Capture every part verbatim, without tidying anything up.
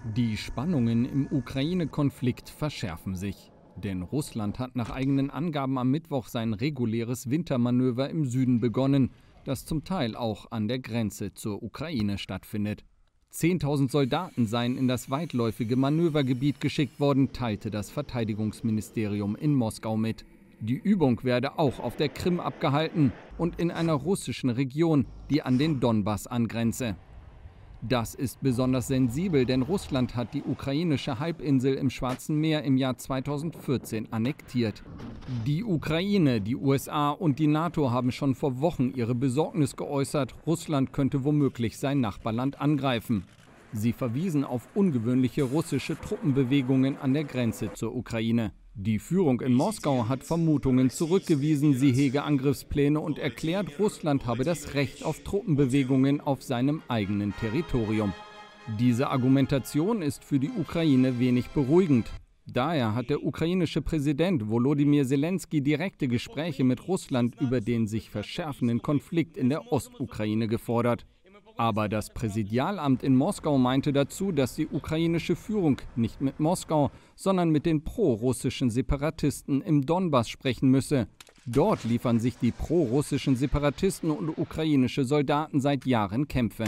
Die Spannungen im Ukraine-Konflikt verschärfen sich. Denn Russland hat nach eigenen Angaben am Mittwoch sein reguläres Wintermanöver im Süden begonnen, das zum Teil auch an der Grenze zur Ukraine stattfindet. zehntausend Soldaten seien in das weitläufige Manövergebiet geschickt worden, teilte das Verteidigungsministerium in Moskau mit. Die Übung werde auch auf der Krim abgehalten und in einer russischen Region, die an den Donbass angrenze. Das ist besonders sensibel, denn Russland hat die ukrainische Halbinsel im Schwarzen Meer im Jahr zweitausendvierzehn annektiert. Die Ukraine, die U S A und die NATO haben schon vor Wochen ihre Besorgnis geäußert, Russland könnte womöglich sein Nachbarland angreifen. Sie verwiesen auf ungewöhnliche russische Truppenbewegungen an der Grenze zur Ukraine. Die Führung in Moskau hat Vermutungen zurückgewiesen, sie hege Angriffspläne und erklärt, Russland habe das Recht auf Truppenbewegungen auf seinem eigenen Territorium. Diese Argumentation ist für die Ukraine wenig beruhigend. Daher hat der ukrainische Präsident Volodymyr Zelensky direkte Gespräche mit Russland über den sich verschärfenden Konflikt in der Ostukraine gefordert. Aber das Präsidialamt in Moskau meinte dazu, dass die ukrainische Führung nicht mit Moskau, sondern mit den pro-russischen Separatisten im Donbass sprechen müsse. Dort liefern sich die pro-russischen Separatisten und ukrainische Soldaten seit Jahren Kämpfe.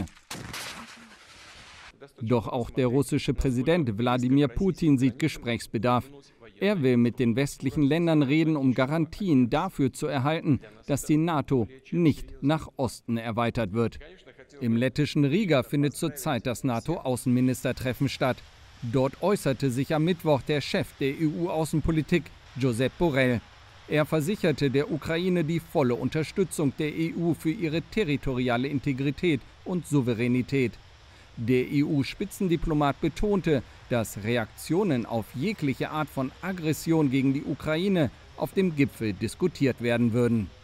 Doch auch der russische Präsident Wladimir Putin sieht Gesprächsbedarf. Er will mit den westlichen Ländern reden, um Garantien dafür zu erhalten, dass die NATO nicht nach Osten erweitert wird. Im lettischen Riga findet zurzeit das NATO-Außenministertreffen statt. Dort äußerte sich am Mittwoch der Chef der E U-Außenpolitik, Josep Borrell. Er versicherte der Ukraine die volle Unterstützung der E U für ihre territoriale Integrität und Souveränität. Der E U-Spitzendiplomat betonte, dass Reaktionen auf jegliche Art von Aggression gegen die Ukraine auf dem Gipfel diskutiert werden würden.